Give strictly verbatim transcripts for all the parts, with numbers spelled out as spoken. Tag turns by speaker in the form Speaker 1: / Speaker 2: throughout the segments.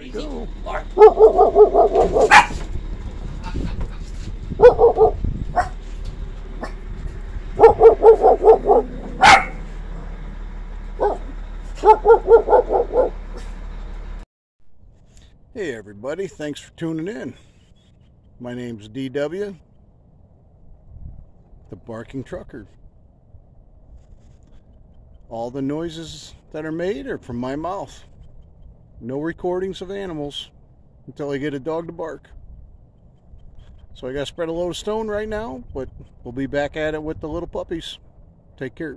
Speaker 1: go. Hey everybody, thanks for tuning in. My name's D W, the Barking Trucker. All the noises that are made are from my mouth. No recordings of animals until I get a dog to bark. So I gotta spread a load of stone right now, but we'll be back at it with the little puppies. Take care.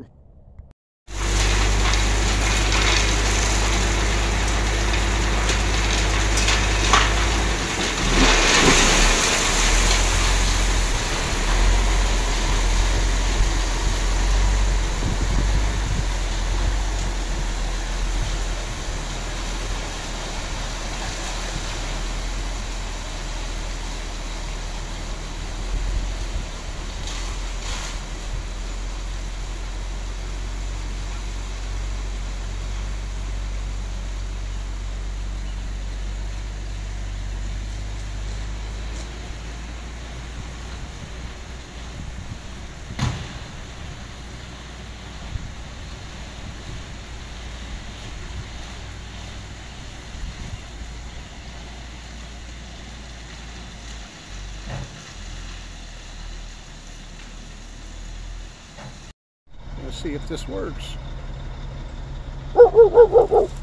Speaker 1: Let's see if this works.